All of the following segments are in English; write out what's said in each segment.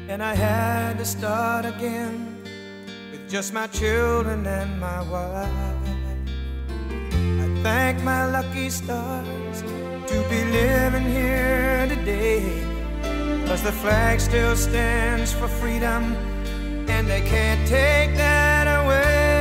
and I had to start again with just my children and my wife. I thank my lucky stars to be living here today, 'cause the flag still stands for freedom, and they can't take that away.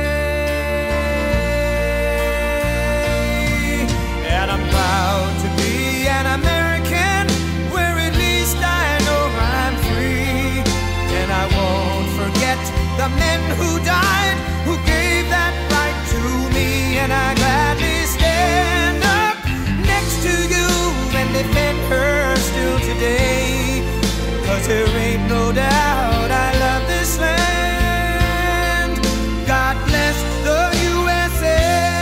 And I'm proud to be an American, where at least I know I'm free. And I won't forget the men who died, who gave that right to me. And I gladly stand up next to you and defend her still today, 'cause there ain't no doubt I love this land. God bless the USA.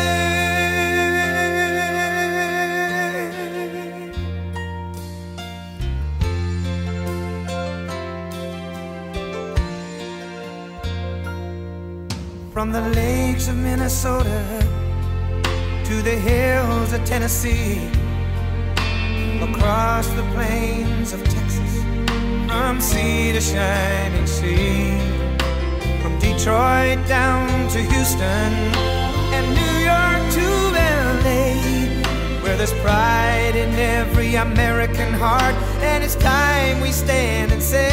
From the lakes of Minnesota to the hills of Tennessee, across the plains of Texas, from sea to shining sea, from Detroit down to Houston and New York to LA, where there's pride in every American heart. And it's time we stand and say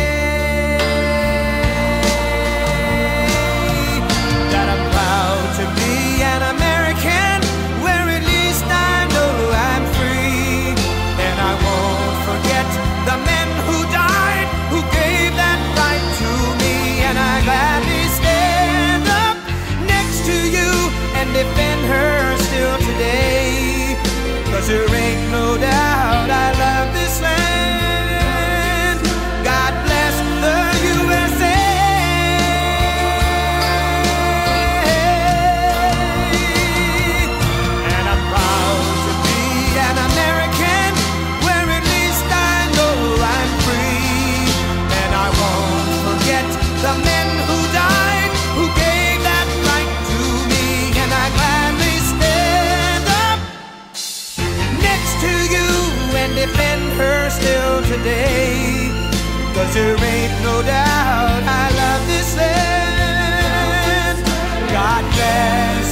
that I'm proud to be an American, where at least I know I'm free. And I won't forget the men who died, who gave that right to me. And I gladly stand up next to you and defend her still today, 'cause there ain't no doubt I love this land. God bless the USA. And I'm proud to be an American, where at least I know I'm free. And I won't forget the men who died, who gave that right to me. And I gladly stand up next to you and defend her still today, 'cause there ain't no doubt I love this land. God bless